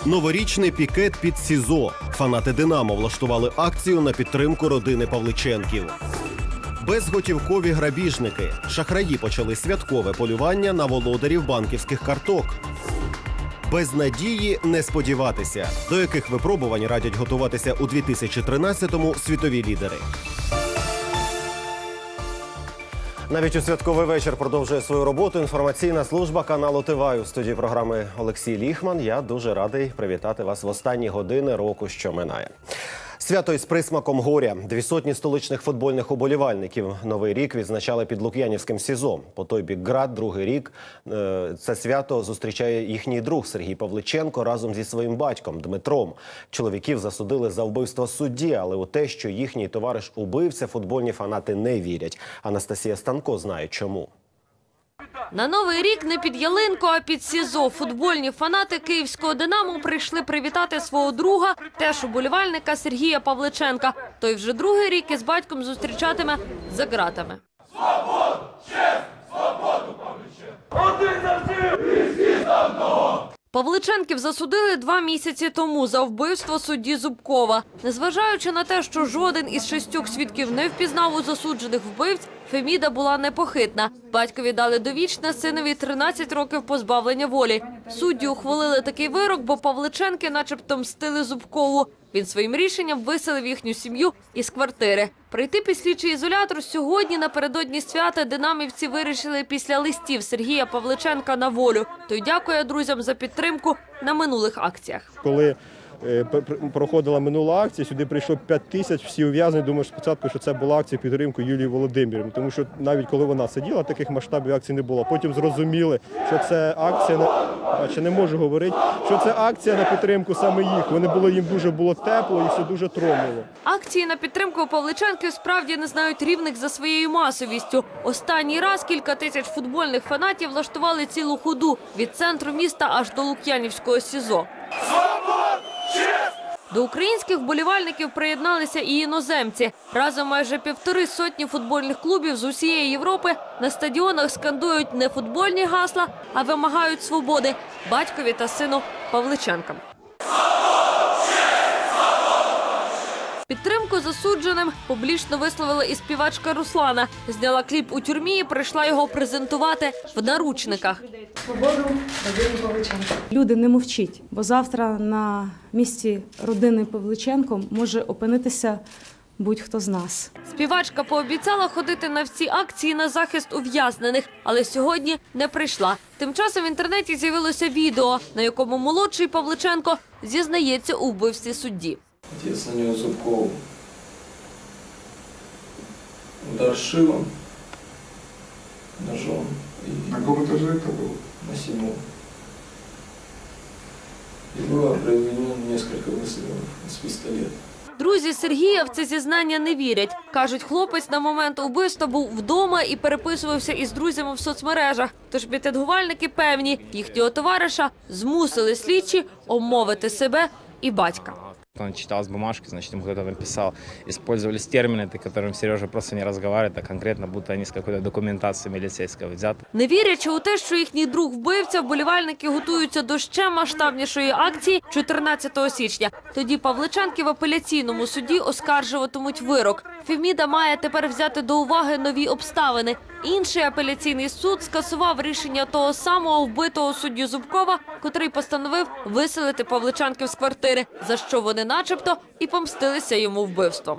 Новорічний пікет під СІЗО. Фанати «Динамо» влаштували акцію на підтримку родини Павличенків. Безготівкові грабіжники. Шахраї почали святкове полювання на володарів банківських карток. Без надії не сподіватися. До яких випробувань радять готуватися у 2013-му світові лідери. Навіть у святковий вечір продовжує свою роботу інформаційна служба каналу ТВАЙ. У студії програми Олексій Ліхман. Я дуже радий привітати вас в останні години року, що минає. Свято із присмаком горя. 200 столичних футбольних уболівальників Новий рік відзначали під Лук'янівським СІЗО. По той бік ґрат другий рік це свято зустрічає їхній друг Сергій Павличенко разом зі своїм батьком Дмитром. Чоловіків засудили за вбивство судді, але у те, що їхній товариш-убивця, футбольні фанати не вірять. Анастасія Станко знає чому. На Новий рік не під ялинку, а під СІЗО. Футбольні фанати київського «Динамо» прийшли привітати свого друга, теж уболівальника Сергія Павличенка. Той вже другий рік із батьком зустрічатиме за ґратами. Свободу! Честь! Свободу, Павличенко! Один за всіх! І всі за одного! Павличенків засудили 2 місяці тому за вбивство судді Зубкова. Незважаючи на те, що жоден із 6 свідків не впізнав у засуджених вбивць, Феміда була непохитна. Батькові дали довічне, синові 13 років позбавлення волі. Судді ухвалили такий вирок, бо Павличенки начебто мстили Зубкову. Він своїм рішенням виселив їхню сім'ю із квартири. Прийти під слідчий ізолятор сьогодні напередодні свята динамівці вирішили після листів Сергія Павличенка на волю. Той дякує друзям за підтримку на минулих акціях. Коли проходила минула акція, сюди прийшло 5 тисяч, всі ув'язнені. Думаю спочатку, що це була акція підтримки Юлії Володимирівни, тому що навіть коли вона сиділа, таких масштабів акцій не було. Потім зрозуміли, що це акція, не можу говорити, що це акція на підтримку саме їх. Вони їм дуже було тепло і все дуже тромило. Акції на підтримку Павличенків справді не знають рівних за своєю масовістю. Останній раз кілька тисяч футбольних фанатів влаштували цілу ходу від центру міста аж до Лук'янівського СІЗО. До українських вболівальників приєдналися і іноземці. Разом майже 1,5 сотні футбольних клубів з усієї Європи на стадіонах скандують не футбольні гасла, а вимагають свободи батькові та сину Павличенкам. Підтримку засудженим публічно висловила і співачка Руслана. Зняла кліп у тюрмі і прийшла його презентувати в наручниках. Свободу родині Павличенко. Люди, не мовчіть, бо завтра на місці родини Павличенко може опинитися будь-хто з нас. Співачка пообіцяла ходити на всі акції на захист ув'язнених, але сьогодні не прийшла. Тим часом в інтернеті з'явилося відео, на якому молодший Павличенко зізнається у вбивстві судді. Отец нанес Зубкову удар шилом, ножом. На каком этаже это было? На 7-м. И было произведено несколько выстрелов из пистолета. Друзі Сергія в це зізнання не вірять. Кажуть, хлопець на момент убивства був вдома і переписувався із друзями в соцмережах. Тож мітингувальники певні, їхнього товариша змусили слідчі обмовити себе і батька. Он читал с бумажки, значит, ему кто-то написал. Использовались термины, которым Сережа просто не разговаривает, а конкретно, будто они с какой-то документацией милицейской взяты. Не вірячи у те, що їхній друг вбивця, вболівальники готуються до ще масштабнішої акції 14 січня. Тоді Павличенки в апеляційному суді оскаржуватимуть вирок. Феміда має тепер взяти до уваги нові обставини. Інший апеляційний суд скасував рішення того самого вбитого суддю Зубкова, котрий постановив виселити Павличенків з квартири, за що вони начебто і помстилися йому вбивством.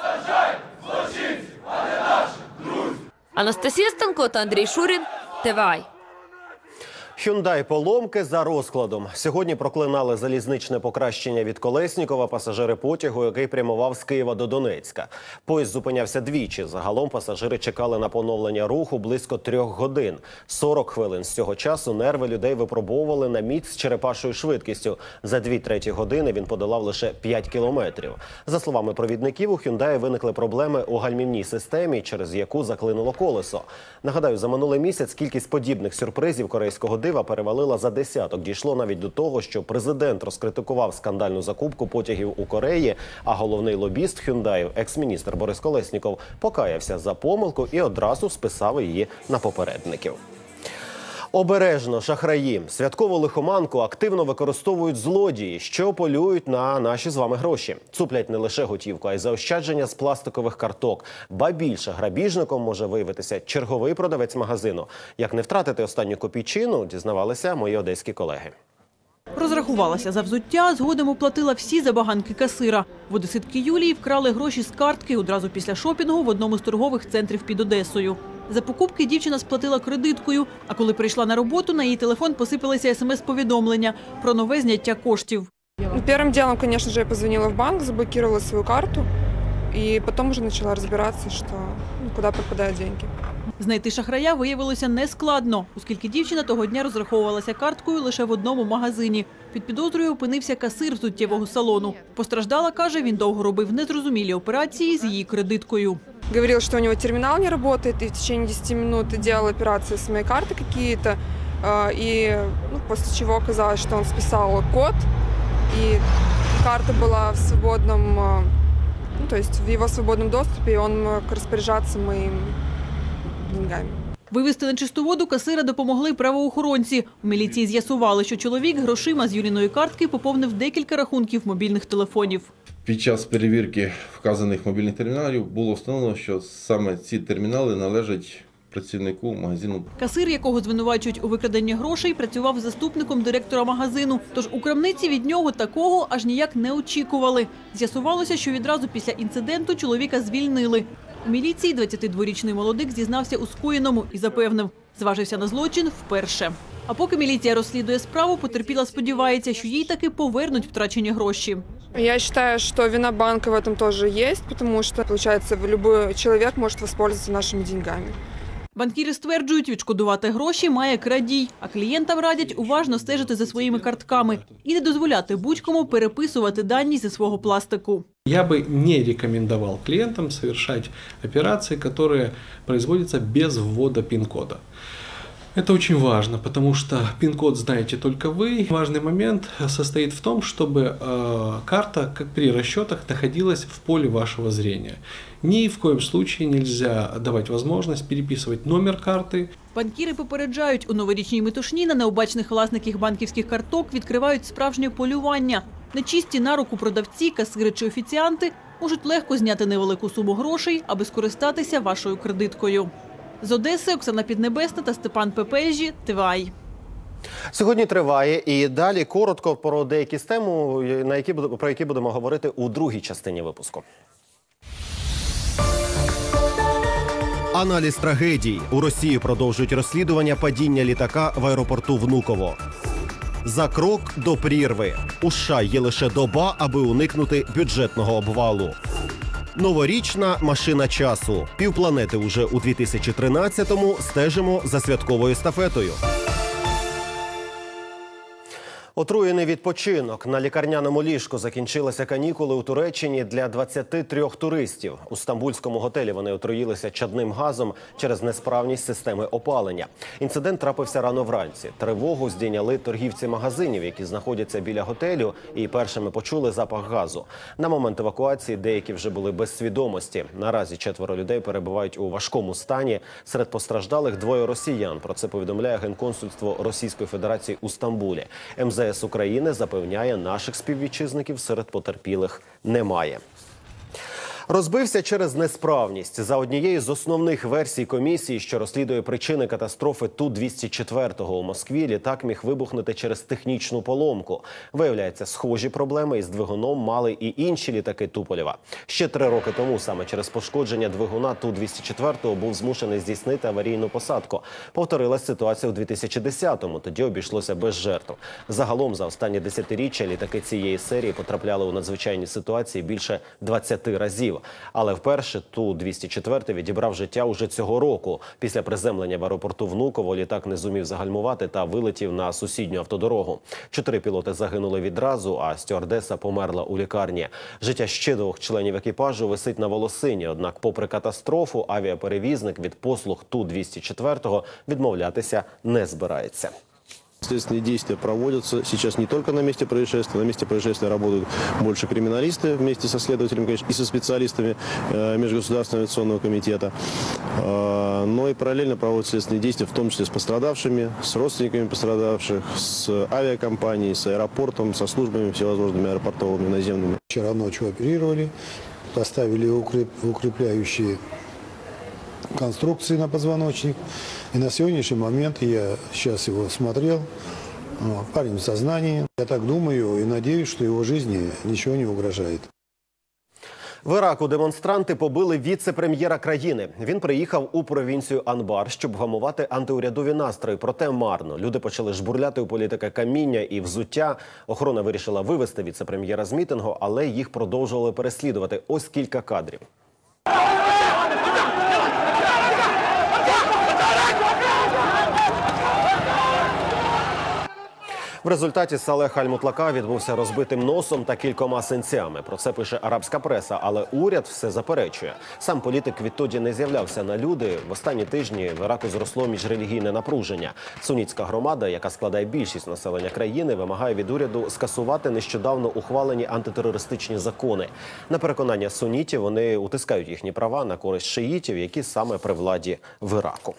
Анастасія Станко та Андрій Шурін, ТВАЙ. Hyundai-поломки за розкладом. Сьогодні проклинали залізничне покращення від Колеснікова пасажири потягу, який прямував з Києва до Донецька. Поїзд зупинявся двічі. Загалом пасажири чекали на поновлення руху близько 3 годин. 40 хвилин з цього часу нерви людей випробовували на міць з черепашою швидкістю. За 2-3 години він подолав лише 5 кілометрів. За словами провідників, у Hyundai виникли проблеми у гальмівній системі, через яку заклинуло колесо. Нагадаю, за минулий місяць кількість подібних сюрпризів корейського дива перевалила за десяток. Дійшло навіть до того, що президент розкритикував скандальну закупку потягів у Кореї, а головний лобіст Hyundai, екс-міністр Борис Колесніков, покаявся за помилку і одразу списав її на попередників. Обережно, шахраї. Святкову лихоманку активно використовують злодії, що полюють на наші з вами гроші. Цуплять не лише готівку, а й заощадження з пластикових карток. Ба більше, грабіжником може виявитися черговий продавець магазину. Як не втратити останню копійчину, дізнавалися мої одеські колеги. Розрахувалася за взуття, згодом оплатила всі забаганки касира. В одеситки Юлії вкрали гроші з картки одразу після шопінгу в одному з торгових центрів під Одесою. За покупки дівчина сплатила кредиткою, а коли прийшла на роботу, на її телефон посипалися смс-повідомлення про нове зняття коштів. Первым делом, конечно же, я позвонила в банк, заблокировала свою карту и потом уже начала разбираться, что куда пропадают деньги. Знайти шахрая виявилося нескладно, оскільки дівчина того дня розраховувалася карткою лише в одному магазині. Під підозрою опинився касир взуттєвого салону. Постраждала, каже, він довго робив незрозумілі операції з її кредиткою. Говорил, что у него терминал не работает, и в течение 10 минут делал операции с моей карты какие-то. И после чего оказалось, что он списал код, и карта была в свободном, то есть в его свободном доступе, и он мог распоряжаться моими деньгами. Вивести на чисту воду касира допомогли правоохоронці. У міліції з'ясували, що чоловік грошима з Юліної картки поповнив декілька рахунків мобільних телефонів. Під час перевірки вказаних мобільних терміналів було встановлено, що саме ці термінали належать працівнику магазину. Касир, якого звинувачують у викраденні грошей, працював заступником директора магазину. Тож у крамниці від нього такого аж ніяк не очікували. З'ясувалося, що відразу після інциденту чоловіка звільнили. У міліції 22-річний молодик зізнався у скоєному і запевнив, зважився на злочин вперше. А поки міліція розслідує справу, потерпіла сподівається, що їй таки повернуть втрачені гроші. Я считаю, что вина банка в этом тоже есть, потому что, получается, любой человек может воспользоваться нашими деньгами. Банкіри стверджують, відшкодувати гроші має крадій, а клієнтам радять уважно стежити за своїми картками і не дозволяти будь-кому переписувати дані зі свого пластику. Я бы не рекомендовал клиентам совершать операции, которые производятся без ввода пин-кода. Это очень важно, потому что пин-код знаете только вы. Важный момент состоит в том, чтобы карта, как при расчетах, находилась в поле вашего зрения. Ни в коем случае нельзя давать возможность переписывать номер карты. Банкіри попереджають, у новорічній метушні на необачних власників банківських карток відкривають справжнє полювання. Нечисті на руку продавці, касири чи офіціанти можуть легко зняти невелику суму грошей, аби скористатися вашою кредиткою. З Одеси Оксана Піднебесна та Степан Пепежі, ТВАЙ. Сьогодні триває і далі коротко про деякі з тем, про які будемо говорити у другій частині випуску. Аналіз трагедій. У Росії продовжують розслідування падіння літака в аеропорту Внуково. За крок до прірви. У США є лише доба, аби уникнути бюджетного обвалу. Новорічна машина часу. Півпланети уже у 2013-му стежимо за святковою естафетою. Отруєний відпочинок. На лікарняному ліжку закінчилися канікули у Туреччині для 23 туристів. У стамбульському готелі вони отруїлися чадним газом через несправність системи опалення. Інцидент трапився рано вранці. Тривогу здійняли торгівці магазинів, які знаходяться біля готелю, і першими почули запах газу. На момент евакуації деякі вже були без свідомості. Наразі 4 людей перебувають у важкому стані. Серед постраждалих 2 росіян. Про це повідомляє Генконсульство Російської Федерації у Стамбулі. МЗС України запевняє, наших співвітчизників серед потерпілих немає. Розбився через несправність. За однією з основних версій комісії, що розслідує причини катастрофи Ту-204 у Москві, літак міг вибухнути через технічну поломку. Виявляється, схожі проблеми із двигуном мали і інші літаки Туполєва. Ще 3 роки тому саме через пошкодження двигуна Ту-204 був змушений здійснити аварійну посадку. Повторилась ситуація у 2010-му, тоді обійшлося без жертв. Загалом за останні десятиріччя літаки цієї серії потрапляли у надзвичайні ситуації більше 20 разів. Але вперше Ту-204 відібрав життя уже цього року. Після приземлення в аеропорту Внуково літак не зумів загальмувати та вилетів на сусідню автодорогу. 4 пілоти загинули відразу, а стюардеса померла у лікарні. Життя ще 2 членів екіпажу висить на волосині. Однак, попри катастрофу, авіаперевізник від послуг Ту-204 відмовлятися не збирається. Следственные действия проводятся сейчас не только на месте происшествия. На месте происшествия работают больше криминалисты вместе со следователем, конечно, и со специалистами Межгосударственного авиационного комитета. Но и параллельно проводятся следственные действия, в том числе с пострадавшими, с родственниками пострадавших, с авиакомпанией, с аэропортом, со службами всевозможными аэропортовыми, наземными. Вчера ночью оперировали, поставили укрепляющие конструкции на позвоночник. И на сегодняшний момент, я сейчас его смотрел, парень в сознании. Я так думаю и надеюсь, что его жизни ничего не угрожает. В Іраку демонстранти побили віце-прем'єра країни. Він приїхав у провінцію Анбар, щоб вгамувати антиурядові настрої. Проте марно. Люди почали жбурляти у політика каміння і взуття. Охорона вирішила вивести віце-прем'єра з мітингу, але їх продовжували переслідувати. Ось кілька кадрів. В результаті Салех Аль-Мутлака відбувся розбитим носом та кількома синцями. Про це пише арабська преса, але уряд все заперечує. Сам політик відтоді не з'являвся на люди. В останні тижні в Іраку зросло міжрелігійне напруження. Сунітська громада, яка складає більшість населення країни, вимагає від уряду скасувати нещодавно ухвалені антитерористичні закони. На переконання сунітів, вони утискають їхні права на користь шиїтів, які саме при владі в Іраку.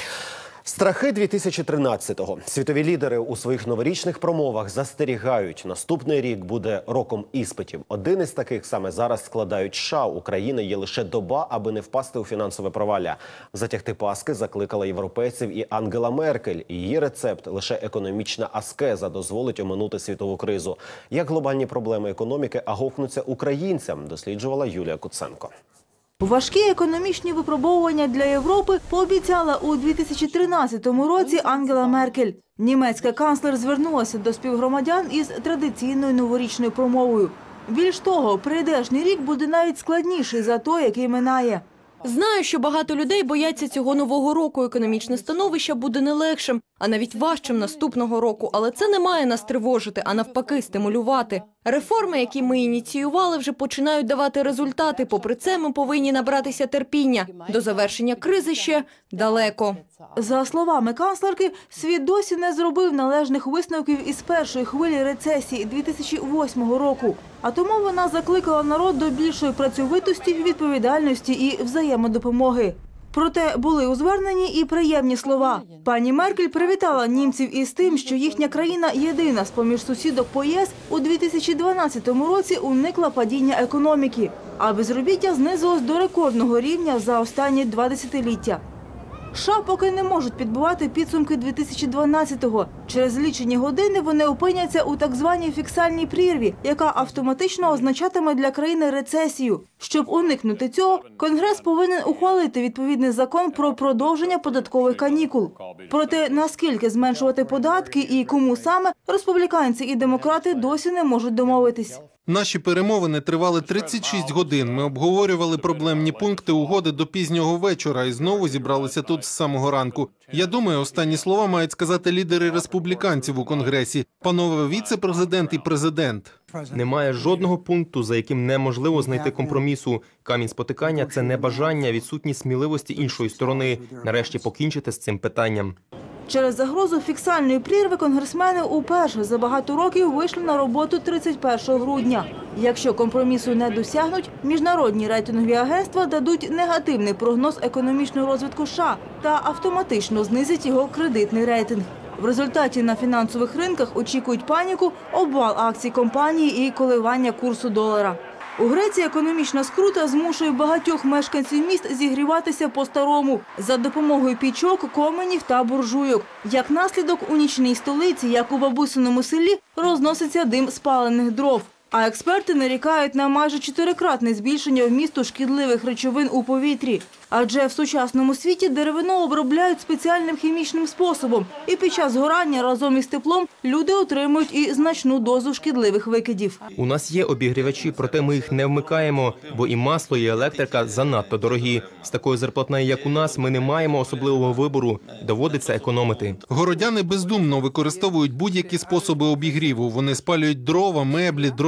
Страхи 2013-го. Світові лідери у своїх новорічних промовах застерігають, наступний рік буде роком іспитів. Один із таких саме зараз складають США. У країни є лише доба, аби не впасти у фінансове провалля. Затягти паски закликала європейців і Ангела Меркель. Її рецепт – лише економічна аскеза дозволить оминути світову кризу. Як глобальні проблеми економіки агокнуться українцям, досліджувала Юлія Куценко. Важкі економічні випробовування для Європи пообіцяла у 2013 році Ангела Меркель. Німецька канцлер звернулася до співгромадян із традиційною новорічною промовою. Більш того, прийдешній рік буде навіть складніший за той, який минає. Знаю, що багато людей бояться цього нового року. Економічне становище буде не легшим, а навіть важчим наступного року. Але це не має нас тривожити, а навпаки стимулювати. Реформи, які ми ініціювали, вже починають давати результати. Попри це, ми повинні набратися терпіння. До завершення кризи ще далеко. За словами канцлерки, світ досі не зробив належних висновків із першої хвилі рецесії 2008 року. А тому вона закликала народ до більшої працьовитості, відповідальності і взаємодопомоги. Проте були у зверненні і приємні слова. Пані Меркель привітала німців із тим, що їхня країна єдина з-поміж сусідок по ЄС у 2012 році уникла падіння економіки, а безробіття знизилось до рекордного рівня за останні 2 десятиліття. США поки не можуть підбивати підсумки 2012-го. Через лічені години вони опиняться у так званій фіскальній прірві, яка автоматично означатиме для країни рецесію. Щоб уникнути цього, Конгрес повинен ухвалити відповідний закон про продовження податкових канікул. Проте наскільки зменшувати податки і кому саме, республіканці і демократи досі не можуть домовитись. Наші перемовини тривали 36 годин. Ми обговорювали проблемні пункти угоди до пізнього вечора і знову зібралися тут з самого ранку. Я думаю, останні слова мають сказати лідери республіканців у Конгресі, панове віце-президент і президент. Немає жодного пункту, за яким неможливо знайти компромісу. Камінь спотикання – це небажання, відсутність сміливості іншої сторони. Нарешті покінчити з цим питанням. Через загрозу фіскальної прірви конгресмени уперше за багато років вийшли на роботу 31 грудня. Якщо компромісу не досягнуть, міжнародні рейтингові агентства дадуть негативний прогноз економічного розвитку США та автоматично знизять його кредитний рейтинг. В результаті на фінансових ринках очікують паніку, обвал акцій компанії і коливання курсу долара. У Греції економічна скрута змушує багатьох мешканців міст зігріватися по-старому за допомогою пічок, коменів та буржуйок. Як наслідок, у нічній столиці, як у бабусиному селі, розноситься дим спалених дров. А експерти нарікають на майже 4-кратне збільшення вмісту шкідливих речовин у повітрі. Адже в сучасному світі деревину обробляють спеціальним хімічним способом. І під час горання разом із теплом люди отримують і значну дозу шкідливих викидів. У нас є обігрівачі, проте ми їх не вмикаємо, бо і масло, і електрика занадто дорогі. З такою зарплатнею, як у нас, ми не маємо особливого вибору. Доводиться економити. Городяни бездумно використовують будь-які способи обігріву. Вони спалюють дрова, меблі, дров'яні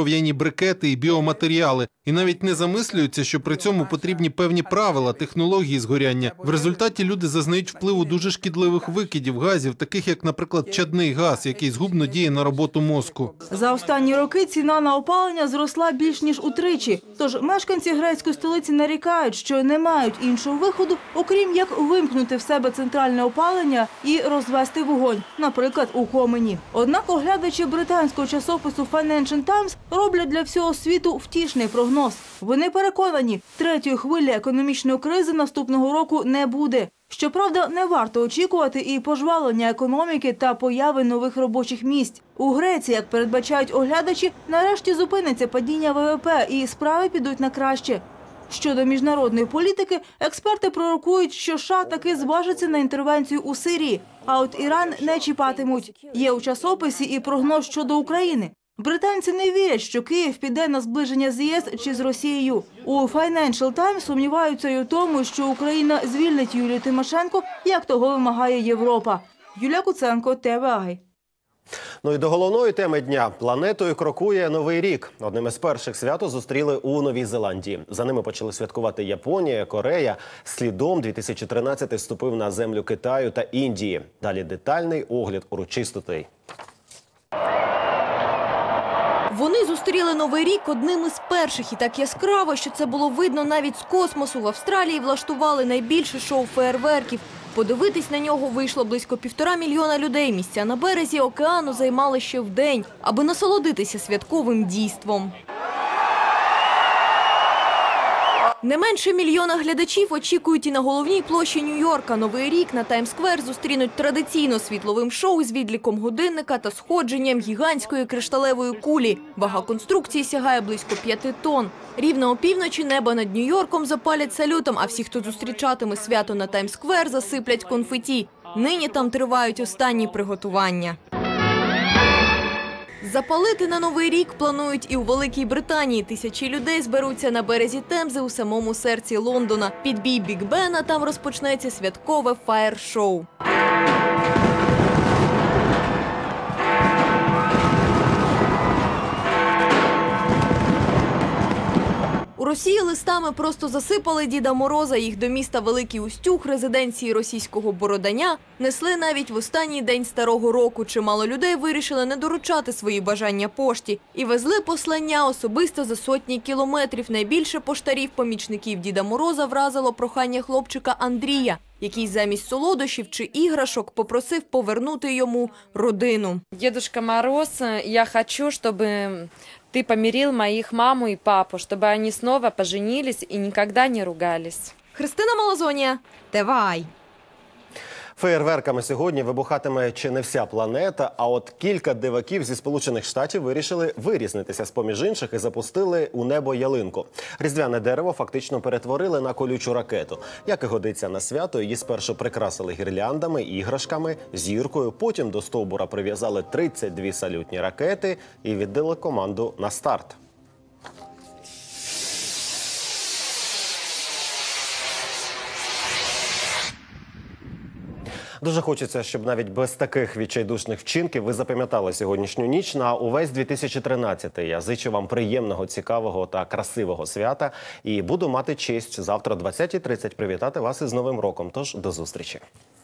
дерев'яні брикети і біоматеріали. І навіть не замислюються, що при цьому потрібні певні правила, технології згоряння. В результаті люди зазнають впливу дуже шкідливих викидів, газів, таких як, наприклад, чадний газ, який згубно діє на роботу мозку. За останні роки ціна на опалення зросла більш ніж утричі. Тож мешканці грецької столиці нарікають, що не мають іншого виходу, окрім як вимкнути в себе центральне опалення і розвести вогонь, наприклад, у комині. Однак оглядачі британського часопису Financial Times роблять для всього світу втішний прогноз. Вони переконані, третьої хвилі економічної кризи наступного року не буде. Щоправда, не варто очікувати і пожвавлення економіки та появи нових робочих місць. У Греції, як передбачають оглядачі, нарешті зупиниться падіння ВВП і справи підуть на краще. Щодо міжнародної політики, експерти пророкують, що США таки зважиться на інтервенцію у Сирії, а от Іран не чіпатимуть. Є у часописі і прогноз щодо України. Британці не вірять, що Київ піде на зближення з ЄС чи з Росією. У Financial Times сумніваються й у тому, що Україна звільнить Юлію Тимошенко, як того вимагає Європа. Юлія Куценко, ТВА. Ну і до головної теми дня. Планетою крокує Новий рік. Одним із перших свято зустріли у Новій Зеландії. За ними почали святкувати Японія, Корея. Слідом 2013 вступив на землю Китаю та Індії. Далі детальний огляд урочистостей. Вони зустріли Новий рік одним із перших і так яскраво, що це було видно навіть з космосу. В Австралії влаштували найбільше шоу феєрверків. Подивитись на нього вийшло близько 1,5 мільйона людей. Місця на березі океану займали ще вдень, аби насолодитися святковим дійством. Не менше мільйона глядачів очікують і на головній площі Нью-Йорка. Новий рік на Таймс-сквер зустрінуть традиційно світловим шоу з відліком годинника та сходженням гігантської кришталевої кулі. Вага конструкції сягає близько 5 тонн. Рівно опівночі небо над Нью-Йорком запалять салютом, а всі, хто зустрічатиме свято на Таймс-сквер, засиплять конфеті. Нині там тривають останні приготування. Запалити на Новий рік планують і у Великій Британії. Тисячі людей зберуться на березі Темзи у самому серці Лондона. Під бій Біг-Бена там розпочнеться святкове фаєр-шоу. У Росії листами просто засипали Діда Мороза. Їх до міста Великий Устюг, резиденції російського Бородання, несли навіть в останній день Старого року. Чимало людей вирішили не доручати свої бажання пошті і везли послання особисто за сотні кілометрів. Найбільше поштарів-помічників Діда Мороза вразило прохання хлопчика Андрія, який замість солодощів чи іграшок попросив повернути йому родину. Дедушка Мороз, я хочу, щоб ты помирил моих маму и папу, чтобы они снова поженились и никогда не ругались. Христина Малазонія, ТВА. Феєрверками сьогодні вибухатиме чи не вся планета, а от кілька диваків зі Сполучених Штатів вирішили вирізнитися з-поміж інших і запустили у небо ялинку. Різдвяне дерево фактично перетворили на колючу ракету. Як і годиться на свято, її спершу прикрасили гірляндами, іграшками, зіркою, потім до стовбура прив'язали 32 салютні ракети і віддали команду на старт. Дуже хочеться, щоб навіть без таких відчайдушних вчинків ви запам'ятали сьогоднішню ніч на увесь 2013. Я зичу вам приємного, цікавого та красивого свята. І буду мати честь завтра о 20:30 привітати вас із Новим роком. Тож до зустрічі.